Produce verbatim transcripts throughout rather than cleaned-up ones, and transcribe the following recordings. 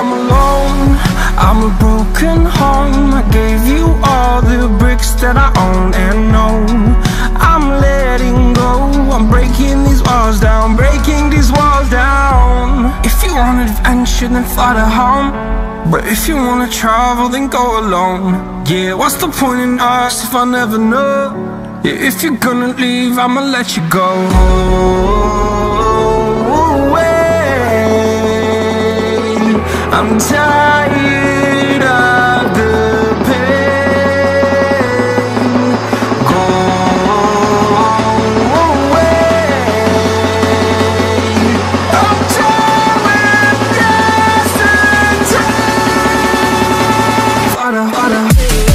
I'm alone, I'm a broken home. I gave you all the bricks that I own and know. I'm letting go, I'm breaking these walls down, breaking these walls down. If you want adventure, then fly to home. But if you wanna travel, then go alone. Yeah, what's the point in us if I never know? Yeah, if you're gonna leave, I'ma let you go. I'm tired of the pain. Go away. I'm tired with yesterday. Harder, harder.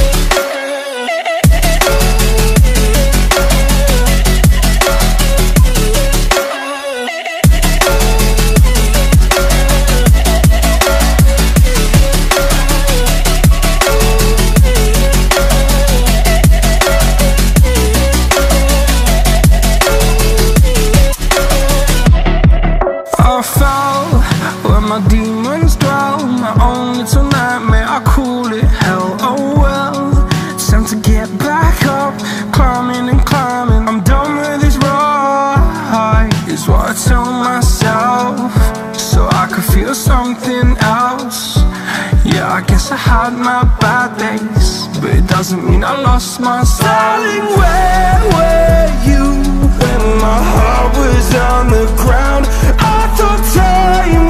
I fell where my demons dwell. My own little nightmare, I call it hell. Oh well, it's time to get back up. Climbing and climbing, I'm done with this ride, is what I tell myself, so I could feel something else. Yeah, I guess I had my bad days, but it doesn't mean I lost my style. Darling, where were you when my heart was on the ground? I thought time